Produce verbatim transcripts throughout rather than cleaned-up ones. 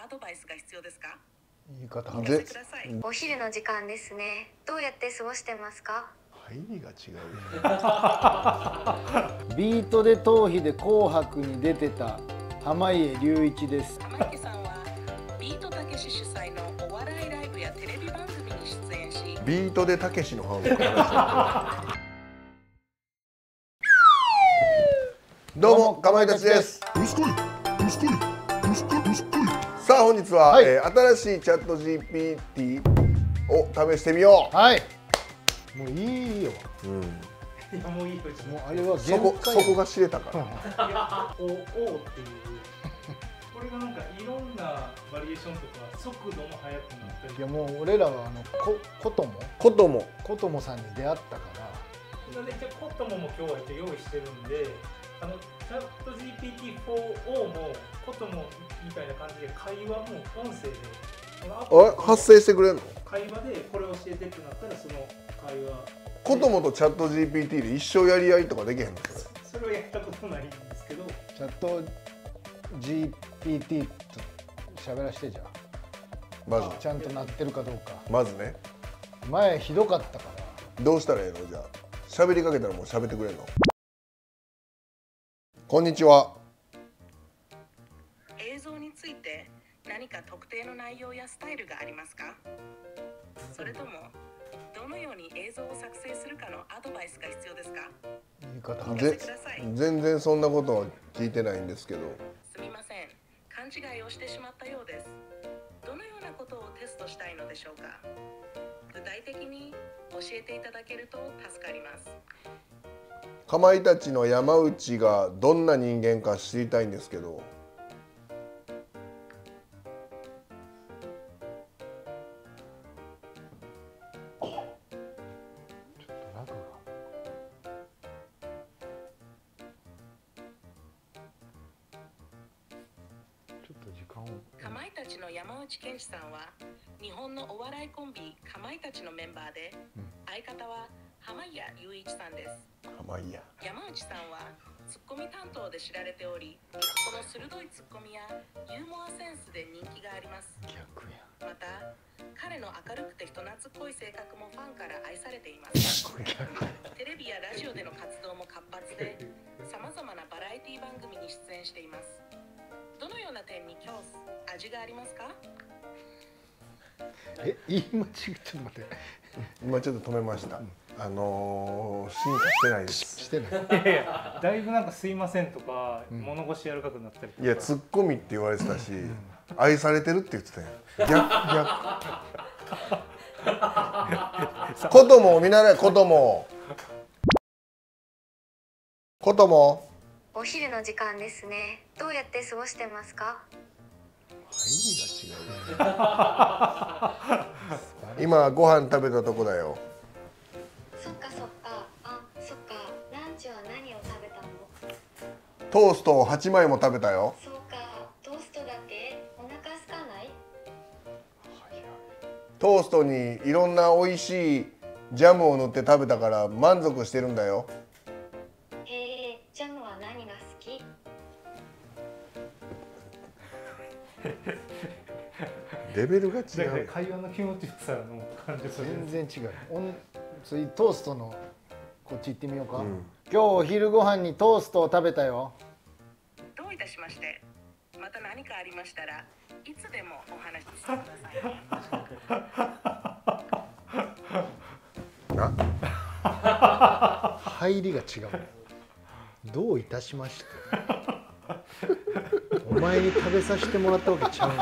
アドバイスが必要ですか？ 言い方お聞かせください。 お昼の時間ですね。どうやって過ごしてますか？ 入りが違うよ。 ビートで頭皮で紅白に出てた濱家隆一です。 濱家さんはビートたけし主催のお笑いライブやテレビ番組に出演し、 ビートでたけしのファンをどうもかまいたちです。さあ本日は、 はい、 えー、新しいチャット ジーピーティー を試してみよう。 はい。もういいよ。 うん。 いやもういいよ。 もうあれはそこそこが知れたから。 いや、おおっていう。これがなんかいろんなバリエーションとか速度も速くなったり。 いやもう俺らはあのここともこともこともさんに出会ったから。 なのでじゃあコトモも今日は用意してるんで、あのチャット ジーピーティーフォーオー もコトモみたいな感じで会話も音声で。 あ発生してくれるの？ 会話でこれ教えてってなったらその会話。 こともとチャット ジーピーティー で一生やり合いとかできへんの？ それはやったことないんですけど。 チャット ジーピーティー と喋らしてじゃん。 まずちゃんとなってるかどうか。 まずね。 前ひどかったから。 どうしたらいいの？じゃあ喋りかけたらもう喋ってくれるの？こんにちは。 映像について何か特定の内容やスタイルがありますか？それともどのように映像を作成するかのアドバイスが必要ですか？ 言い方お聞かせください。 全然そんなことは聞いてないんですけど。 すみません、勘違いをしてしまったようです。どのようなことをテストしたいのでしょうか？具体的に教えていただけると助かります。 かまいたちの山内がどんな人間か知りたいんですけど。 かまいたちの山内健二さんは日本のお笑いコンビかまいたちのメンバーで、うん、相方は濱家隆一さんです。 濱家。 山内さんはツッコミ担当で知られており、この鋭いツッコミやユーモアセンスで人気があります。 逆や。 また彼の明るくて人懐っこい性格もファンから愛されています。テレビやラジオでの活動も活発で、さまざまなバラエティ番組に出演しています。どのような点に今日味がありますか？ え、言い間違い、ちょっと待って。 今ちょっと止めました。うん、あのー、進化してないです。 してない。 いやいや、だいぶなんかすいませんとか、うん、物腰柔らかくなったりとか。 いや、ツッコミって言われてたし、うん、愛されてるって言ってたよ。逆逆。ことも見習い、ことも。ことも。 お昼の時間ですね。どうやって過ごしてますか？ 入りが違う。今ご飯食べたとこだよ。 そっかそっか。あ、そっか。ランチは何を食べたの？ トーストをはちまいも食べたよ。 そうか。トーストだけ？お腹空かない？ トーストにいろんな美味しいジャムを塗って食べたから満足してるんだよ。 へえ、ジャムは何が好き？ レベルが違う。 会話の気持ちよさの感じ。 全然違う。おん次トーストのこっち行ってみようか。うん、今日お昼ご飯にトーストを食べたよ。 どういたしまして。また何かありましたらいつでもお話ししてください。 な。 入りが違う。どういたしまして。お前に食べさせてもらったわけちゃう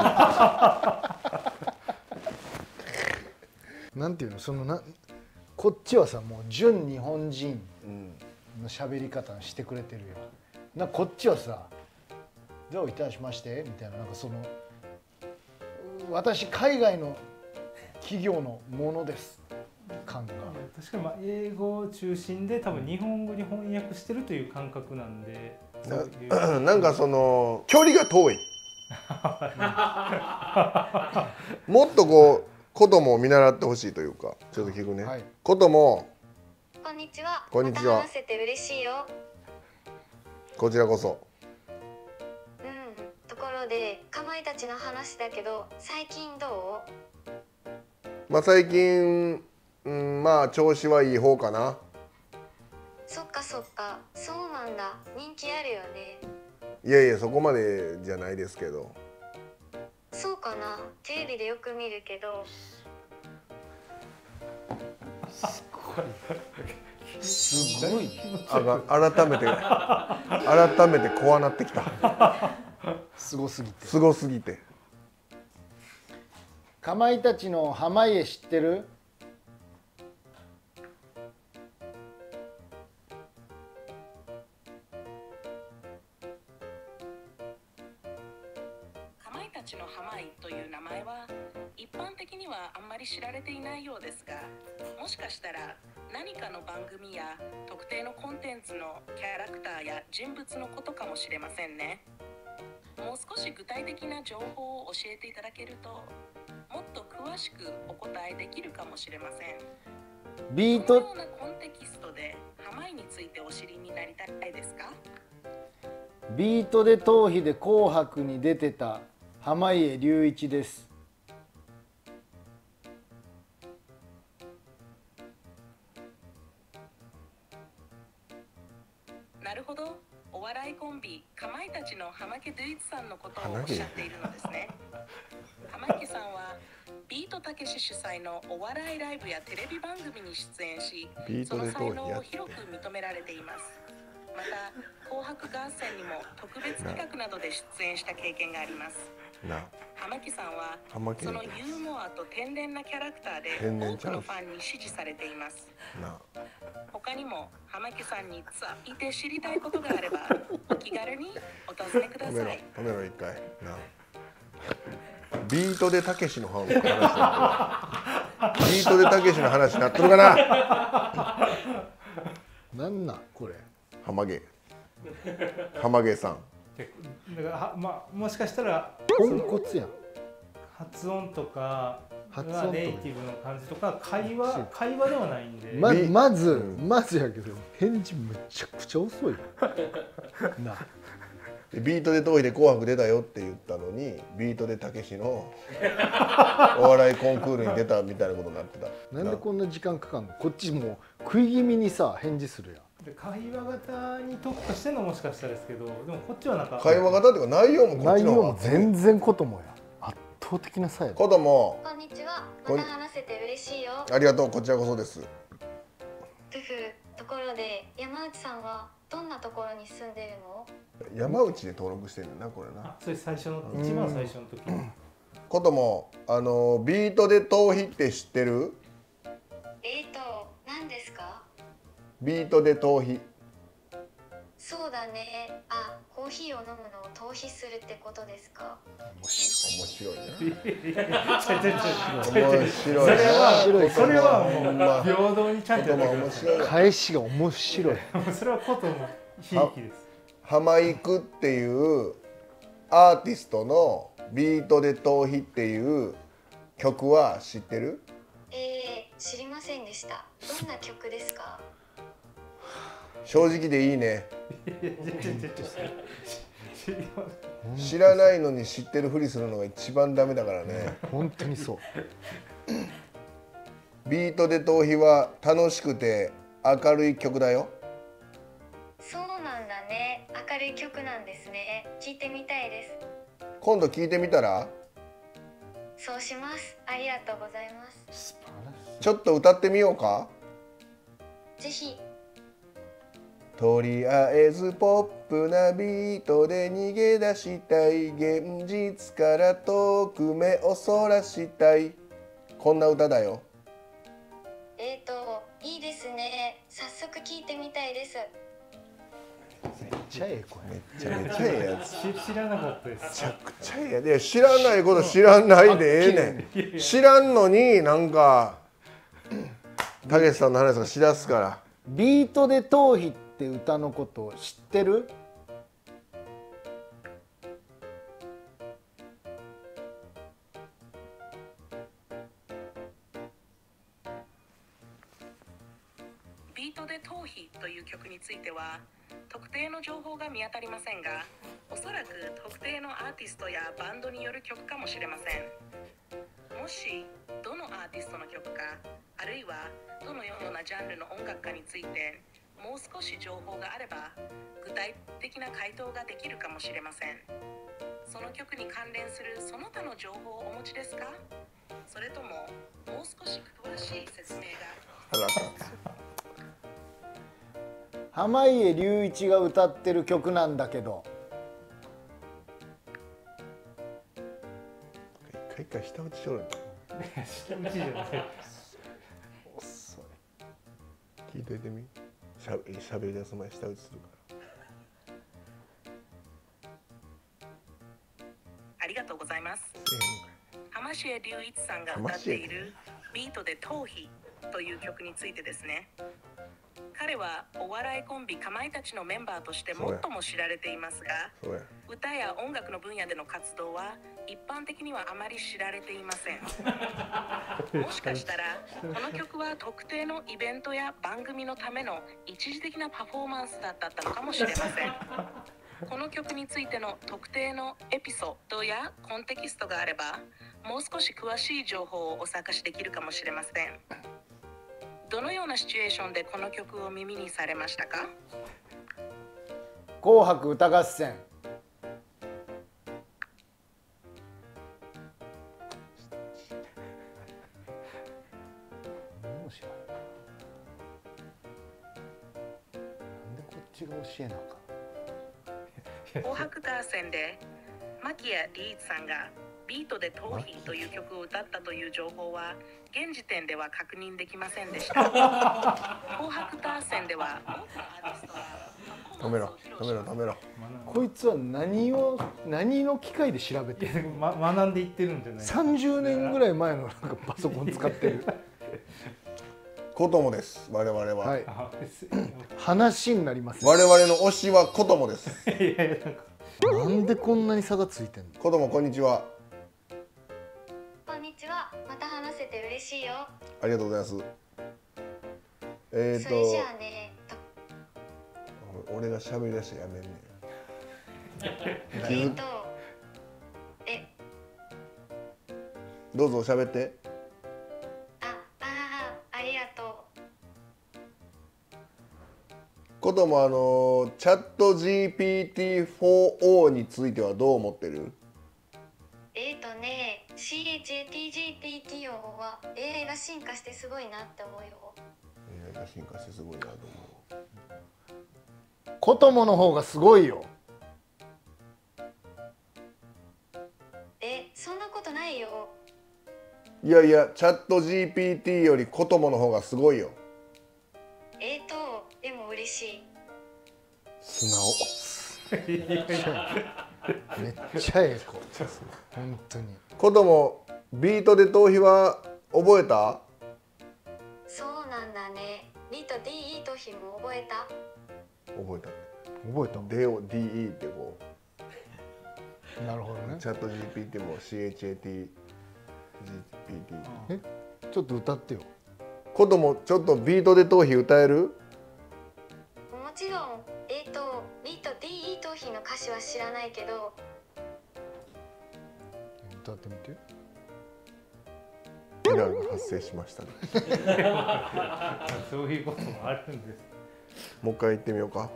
の。なんていうの、そのな、こっちはさ、もう純日本人の喋り方してくれてるよ。な、こっちはさ、どういたしましてみたいな、なんかその、私海外の企業のものです感が。 確かにまあ英語中心で多分日本語に翻訳してるという感覚なんで。 な, なんかその距離が遠い。もっとこうことも見習ってほしいというか、ちょっと聞くね。はい、ことも。 こんにちは。 こんにちは。 また話せて嬉しいよ。 こちらこそ。 うん。ところろでかまいたちの話だけど最近どう？ まあ最近、うん、まあ調子はいい方かな。 そっかそっか、そうなんだ。人気あるよね。 いやいやそこまでじゃないですけど。 そうかな、テレビでよく見るけど。 すごいあが改めて改めて怖なってきた。 すごすぎて。 すごすぎて。 かまいたちの濱家知ってる？ かまいたちの濱井という名前は一般的にはあんまり知られていないようですが、もしかしたら何かの番組や特定のコンテンツのキャラクターや人物のことかもしれませんね。もう少し具体的な情報を教えていただけると、もっと詳しくお答えできるかもしれません。 ビートこのようなコンテキストで濱井についてお知りになりたいですか？ ビートで逃避で紅白に出てた濱家隆一です。 なるほど。お笑いコンビかまいたちの濱家隆一さんのことをおっしゃっているのですね。濱家さんはビートたけし主催のお笑いライブやテレビ番組に出演し、その才能を広く認められています。また紅白合戦にも特別企画などで出演した経験があります。 な濱家さんは濱家そのユーモアと天然なキャラクターで多くのファンに支持されています。 な他にも濱家さんについて知りたいことがあればお気軽にお尋ねくだ止めろさい。 止めろ一回な。ビートでたけしの話になってる。ビートでたけしの話になってるかな。 なんなんこれ。 濱家濱家さん。 だからは、まあ、もしかしたらポンコツやん。 発音とか発音とかがネイティブの感じとか会話会話ではないんで、 まビまず、 うんまずやけど返事めちゃくちゃ遅いよな。 ビートで逃避で紅白出たよって言ったのにビートでたけしのお笑いコンクールに出たみたいなことになってた。 なんでこんな時間かかんの？こっちもう食い気味にさ返事するやん。 で会話型に特化してるのもしかしたらですけど、でもこっちはなんか会話型っていうか内容もこっ内容ちの方がも全然こともや。圧倒的な差やで。 こともこんにちは。また話せて嬉しいよ。 ありがとう。こちらこそです。 ふふ。ところで山内さんはどんなところに住んでるの？ 山内で登録してるんだなこれな。 あ、それ最初の一番最初の時にこともあのビートで逃避って知ってる？ えーと、何ですか？ ビートで逃避。 そうだね。あ、コーヒーを飲むのを逃避するってことですか？ 面白いな。 ちょいちょいちょい面白いそれは面白いそれはほんまもう平等にちゃんとやってくださ面白い。 返しが面白い。 い。それはこともひいきです。 ハマイクっていうアーティストのビートで逃避っていう曲は知ってる？ えー、知りませんでした。どんな曲ですか？ 正直でいいね。 いやいやいやいやいや知りません。 知らないのに知ってるふりするのが一番ダメだからね。 本当にそう。 ビートで逃避は楽しくて明るい曲だよ。 そうなんだね。明るい曲なんですね。聞いてみたいです。 今度聞いてみたら？ そうします。ありがとうございます。 ちょっと歌ってみようか。 ぜひ。 とりあえずポップなビートで逃げ出したい、現実から遠く目をそらしたい、こんな歌だよ。 えーと、いいですね。早速聞いてみたいです。 めっちゃええ声。 めちゃめちゃええやつ。 し知らなかったです。 めちゃくちゃええやつ。いや知らないこと知らないでええねん。知らんのになんかたけしさんの話とかしだすから。 ビートで逃避って歌のこと知ってる？ ビートで逃避という曲については特定の情報が見当たりませんが、おそらく特定のアーティストやバンドによる曲かもしれません。もしどのアーティストの曲か、あるいはどのようなジャンルの音楽かについてもう少し情報があれば、具体的な回答ができるかもしれません。その曲に関連するその他の情報をお持ちですか？それとももう少し詳しい説明が。 濱家隆一が歌ってる曲なんだけど。 一回一回下打ちしろよ。 下打ちじゃない。 遅い。 聞いといてみ。しゃしゃべり出す前下打ちするから。 ありがとうございます。浜重隆一さんが歌っているビートで逃避という曲についてですね。彼はお笑いコンビかまいたちのメンバーとして最も知られていますが、歌や音楽の分野での活動は一般的にはあまり知られていません。もしかしたらこの曲は特定のイベントや番組のための一時的なパフォーマンスだったのかもしれません。この曲についての特定のエピソードやコンテキストがあれば、もう少し詳しい情報をお探しできるかもしれません。どのようなシチュエーションでこの曲を耳にされましたか？ 紅白歌合戦。面白い。なんでこっちが教えなあかん。 紅白歌合戦で牧谷リーチさんがビートで逃避という曲を歌ったという情報は現時点では確認できませんでした。紅白歌合戦では多くのアーティストが止めろ止めろ止めろ。 こいつは何を何の機械で調べてる？ ま、学んでいってるんじゃない？ さんじゅうねんぐらい前のなんかパソコン使ってる。 コトモです。我々は。 はい。 あ話になります。 我々の推しはコトモです。 いやいやなんかなんでこんなに差がついてんの？ コトモこんにちは。 こんにちは。また話せて嬉しいよ。 ありがとうございます。えっとそれじゃあね。 俺が喋り出してやめんねん。 えっとえどうぞ喋って。 ああありがとう。 コトモあのチャット ジーピーティーフォーオー についてはどう思ってる？ えっとね シーエイチエーティージーピーティー は エーアイ が進化してすごいなって思うよ。 エーアイが進化してすごいなと思う。 コトモの方がすごいよ。 えそんなことないよ。 いやいやチャット ジーピーティー よりコトモの方がすごいよ。 えっとでも嬉しい。 素直。 めっちゃええ子。本当に。 コトモビートで逃避は覚えた？ そうなんだね。リと ディーイー とひも覚えた？ 覚えた。 覚えた？ でを ディーイー ってこう。 なるほどね。 チャット ジーピーティー も シーエイチエーティージーピーティー。 え、ちょっと歌ってよ。 コトモちょっとビートで逃避歌える？ もちろん。えっとリと ディーイー とひの歌詞は知らないけど。 歌ってみて。 エラーが発生しましたね。 そういうこともあるんです。 もう一回言ってみようか。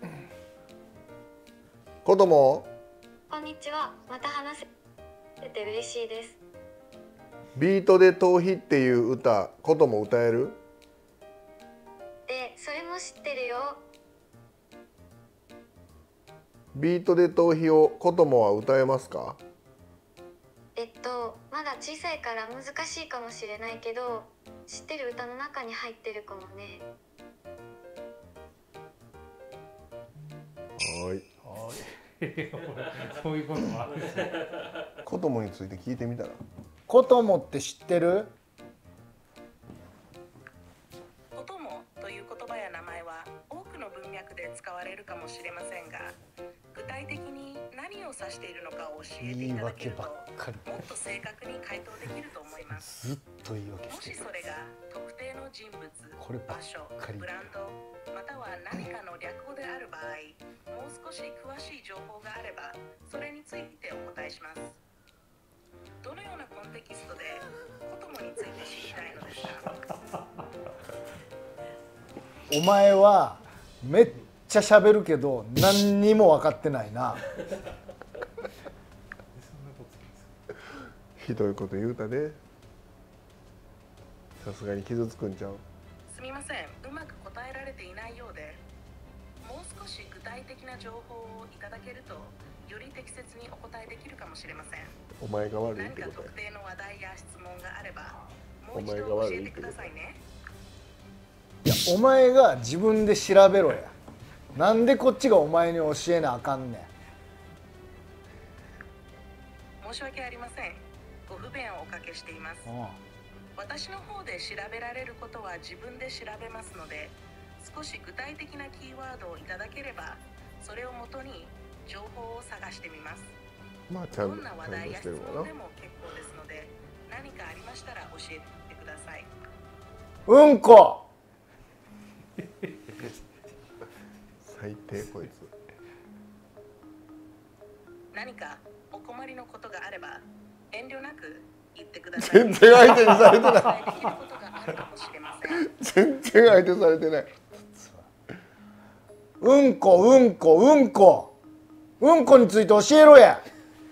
コトモこんにちは。また話せて嬉しいです。 ビートで逃避っていう歌コトモ歌える？ でそれも知ってるよ。 ビートで逃避をコトモは歌えますか？ えっとまだ小さいから難しいかもしれないけど、知ってる歌の中に入ってるかもね。 はい。 そういうこともあるんですね。 コトモについて聞いてみたら。 コトモって知ってる？ コトモという言葉や名前は多くの文脈で使われるかもしれませんが、具体的に何を指しているのかを教えていただけるとかりもっと正確に回答できると思います。 ずっと言い訳もしてる。 しそれが特定の人物、 こればっ場所、 かりブランド、または何かの略語である場合、もう少し詳しい情報があれば、それについてお答えします。どのようなコンテキストでコトモについて知りたいのですか？ お前はめっちゃ喋るけど何にも分かってないな。 ひどいこと言うたね。さすがに傷つくんちゃう。 すみません、うまく答えられていないようで、もう少し具体的な情報をいただけるとより適切にお答えできるかもしれません。 お前が悪いっ何かてことや。 特定の話題や質問があればもう一お前が度教悪いってことえてくださいね。 いやお前が自分で調べろや。なんでこっちがお前に教えなあかんねん。 申し訳ありません。ご不便をおかけしています。 あ私の方で調べられることは自分で調べますので、少し具体的なキーワードをいただければそれをもとに情報を探してみます。 まあちゃんとどんな話ちゃんと題や質してるわな問で。も結構ですので、何かありましたら教えてください。 うんこ。 最低こいつ。 何かお困りのことがあれば遠慮なく言ってください。 全然相手にされてない。 お伝えできることがあるかもしれません。 全然相手されてない。 うんこうんこうんこうんこについて教えろや。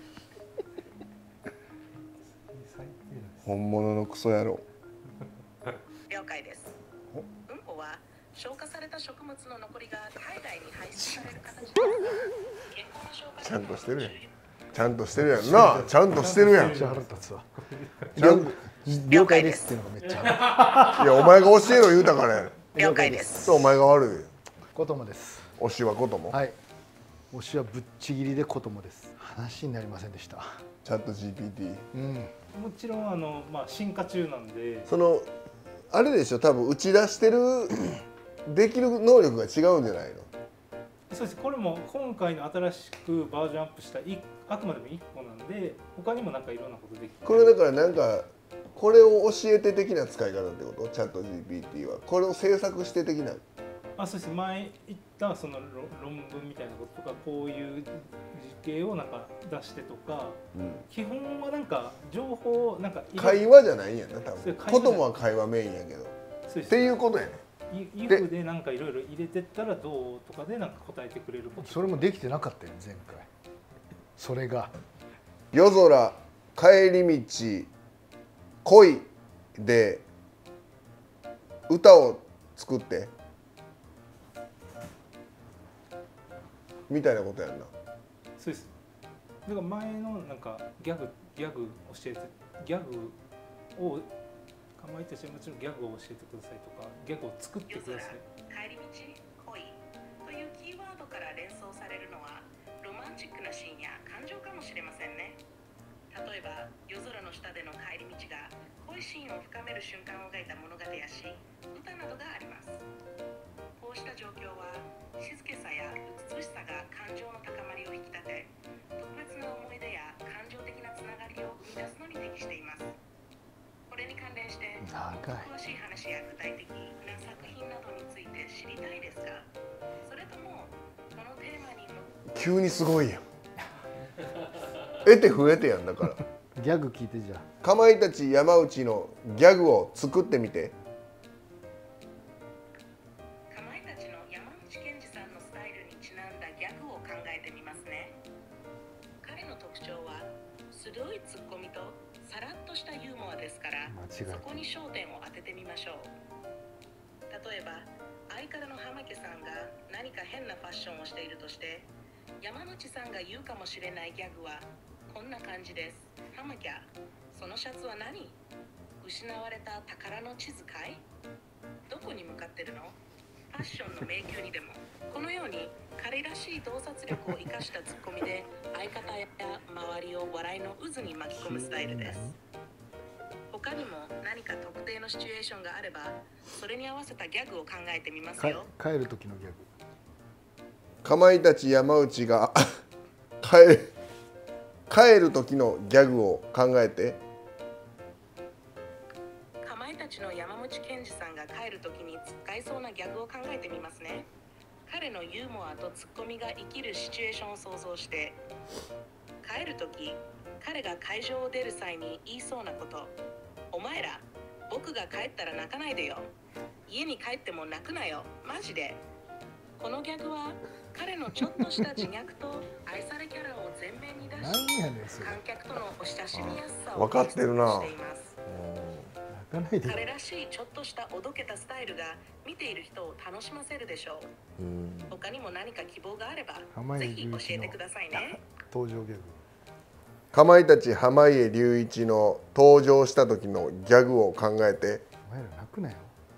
本物のクソ野郎。 了解です。うんこは消化された食物の残りが体外に排出される形ですが、健康な消化ちゃんとしてるやん。ちゃんとしてるやんな。ちゃんとしてるやん。 めっちゃ腹立つわ。 ちゃん了解ですっていうのがめっちゃ。 いやお前が教えろ言うたからやん。 了解です。 そうお前が悪い。 こともです。 推しはことも。 はい。推しはぶっちぎりでこともです。話になりませんでした。 チャット ジーピーティー。 うん。 もちろんあの、まあ、進化中なんで、 そのあれでしょ、多分打ち出してるできる能力が違うんじゃないの。 そうです。これも今回の新しくバージョンアップしたいあくまでもいっこなんで、他にもなんかいろんなことできて、 これだからなんかこれを教えて的な使い方ってこと？チャット ジーピーティー はこれを制作して的な。 あ、そうです。前言ったその論論文みたいなこととか、こういう実系をなんか出してとか、 うん、 基本はなんか情報なんか会話じゃないんやな多分。 そう会話こともは会話メインやけど。 そうですっていうことやね。 イフでなんかいろいろ入れてったらどうとかでなんか答えてくれること。 それもできてなかったよ前回。それが夜空帰り道恋で歌を作ってみたいなことやんな。 そうです。だから前のなんかギャグギャグ教えてギャグをかまいたちはもちろんギャグを教えてくださいとかギャグを作ってください。 帰り道恋というキーワードから連想されるのはロマンチックなシーンや感情かもしれませんね。例えば夜空の下での帰り道が恋シーンを深める瞬間を描いた物語や詩、歌などがあります。こうした状況は静けさや美しさが感情の高まりを引き立て、特別な思い出や感情的なつながりを生み出すのに適しています。これに関連して長い。 詳しい話や具体的な作品などについて知りたいですか？それともこのテーマにの急にすごいやん。得て増えてやんだから。 ギャグ聞いてじゃあ。 かまいたち山内のギャグを作ってみて。 かまいたちの山口健二さんのスタイルにちなんだギャグを考えてみますね。彼の特徴は鋭いツッコミとさらっとしたユーモアですから、 間違いないそこに焦点を当ててみましょう。例えば相方の浜家さんが何か変なファッションをしているとして、山口さんが言うかもしれないギャグはこんな感じです。浜家、そのシャツは何？失われた宝の地図かい？どこに向かってるの？ファッションの迷宮にでも。このように彼らしい洞察力を生かしたツッコミで相方や周りを笑いの渦に巻き込むスタイルです。他にも何か特定のシチュエーションがあれば、それに合わせたギャグを考えてみますよ。 帰る時のギャグ。 かまいたち山内が帰帰る時のギャグを考えて。 かまいたちの山口健二さんが帰るときに使いそうなギャグを考えてみますね。彼のユーモアとツッコミが生きるシチュエーションを想像して、帰るとき彼が会場を出る際に言いそうなこと。お前ら、僕が帰ったら泣かないでよ。家に帰っても泣くなよ。マジで。このギャグは彼のちょっとした自虐と愛されキャラを前面に出何し、 やねんそれ。 観客とのお親しみやすさを分かってるなしています。 泣かないでよ。 彼らしいちょっとしたおどけたスタイルが見ている人を楽しませるでしょう。 うん他にも何か希望があれば濱家ぜひ教隆一のえてくださいね。 登場ギャグ。 かまいたち濱家隆一の登場した時のギャグを考えて。 お前ら泣くなよ。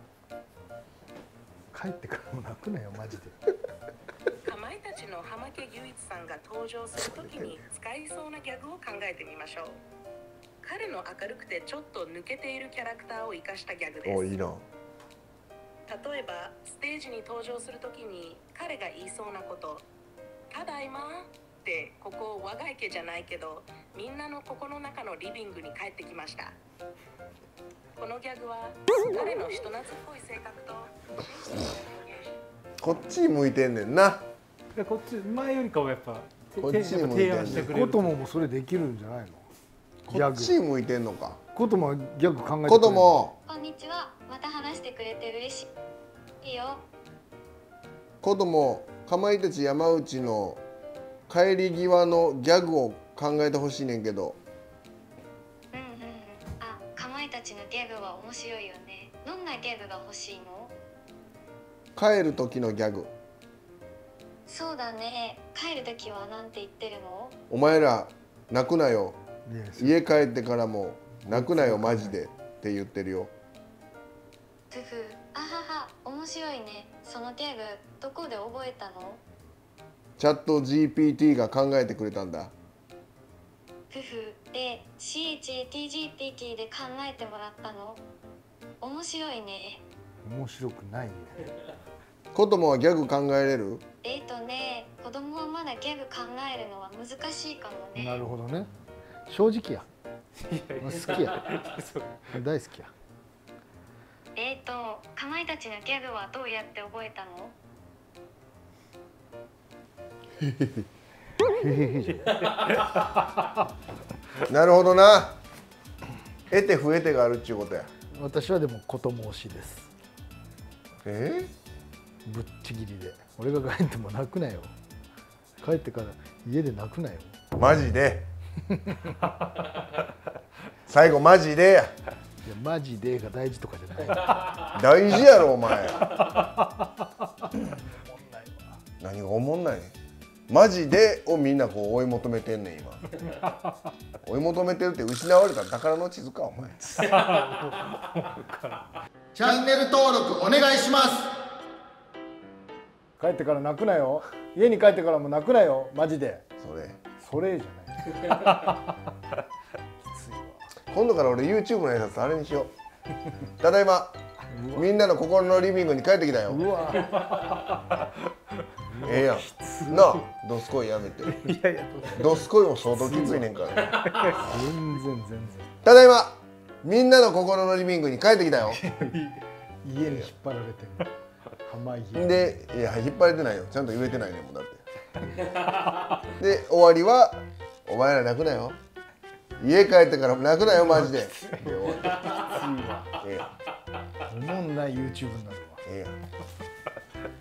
帰ってからも泣くなよマジで。 かまいたちの濱家隆一さんが登場するときに使いそうなギャグを考えてみましょう。彼の明るくてちょっと抜けているキャラクターを生かしたギャグです。 おいいな。 例えばステージに登場するときに彼が言いそうなこと「ただいま」ってここ我が家じゃないけどみんなのここの中のリビングに帰ってきました。このギャグは彼の人懐っこい性格と真摯な表現。 こっち向いてんねんな。 でこっち前よりかはやっぱこっちに向いてんねん提案してくれる。 コトモもそれできるんじゃないの。ギャこっちグ。 向いてんのか。 コトモはギャグ考えてくれる。 子供こんにちは。また話してくれて嬉しい。いいよ。 子供かまいたち山内の帰り際のギャグを考えてほしいねんけど。 うんうんうん。あ、かまいたちのギャグは面白いよね。どんなギャグが欲しいの？ 帰る時のギャグ。 そうだね。帰るときはなんて言ってるの？ お前ら泣くなよ。 いや家帰ってからも泣くなよマジでって言ってるよ。 ふふ。あはは。面白いね。そのギャグどこで覚えたの？ チャット ジーピーティー が考えてくれたんだ。 ふふ。で シーエイチエーティージーピーティー で考えてもらったの？面白いね。 面白くないよ。 子供はギャグ考えれる？ えーとね、子供はまだギャグ考えるのは難しいかもね。 なるほどね。正直や。 いやいや好きや。 そう大好きや。 えーと、かまいたちのギャグはどうやって覚えたの？ へへへじゃん。 なるほどな。得て増えてがあるっちゅうことや。 私はでもコトモ推しです。 えぶっちぎりで。俺が帰っても泣くなよ。帰ってから家で泣くなよ。 ー、マジで最後マジでや。 いやマジでが大事とかじゃない。 大事やろお前。何がおもんないねん。マジでをみんなこう追い求めてんねん今。追い求めてるって失われた宝の地図かお前。チャンネル登録お願いします。 帰ってから泣くなよ。家に帰ってからも泣くなよ。マジで。 それそれじゃない。きついわ。 今度から俺 YouTube のやつあれにしよう。ただいまみんなの心のリビングに帰ってきたよ。 うわ。 ええやんなあ。ドスコイやめて。 いやいやドスコイも相当きついねんから。 全然全然。 ただいまみんなの心のリビングに帰ってきたよ。 家に引っ張られてる。濱家。 でいや引っ張れてないよ。ちゃんと言えてないねんもんだってで終わりはお前ら泣くなよ。家帰ってからも泣くなよマジで。で終わり。ええやんおもんない YouTube になるわ。 ええやん。